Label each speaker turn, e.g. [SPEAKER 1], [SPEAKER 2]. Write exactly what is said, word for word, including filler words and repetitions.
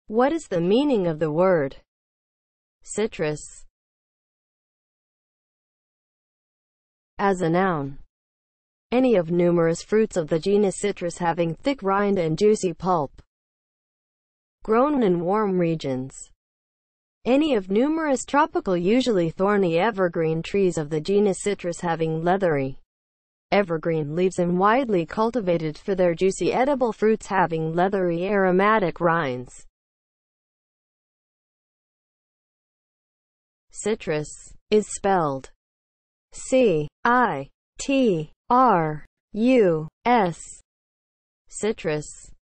[SPEAKER 1] What is the meaning of the word citrus? As a noun, any of numerous fruits of the genus citrus having thick rind and juicy pulp, grown in warm regions. Any of numerous tropical, usually thorny evergreen trees of the genus citrus having leathery, evergreen leaves and widely cultivated for their juicy edible fruits having leathery aromatic rinds. Citrus is spelled C I T R U S. Citrus.